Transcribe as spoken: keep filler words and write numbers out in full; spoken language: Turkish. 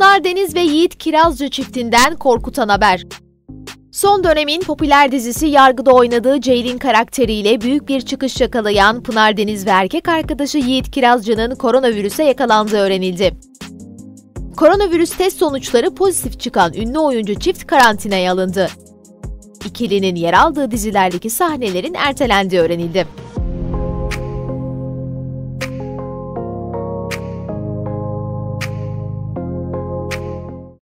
Pınar Deniz ve Yiğit Kirazcı çiftinden korkutan haber. Son dönemin popüler dizisi Yargı'da oynadığı Ceylin karakteriyle büyük bir çıkış yakalayan Pınar Deniz ve erkek arkadaşı Yiğit Kirazcı'nın koronavirüse yakalandığı öğrenildi. Koronavirüs test sonuçları pozitif çıkan ünlü oyuncu çift karantinaya alındı. İkilinin yer aldığı dizilerdeki sahnelerin ertelendiği öğrenildi.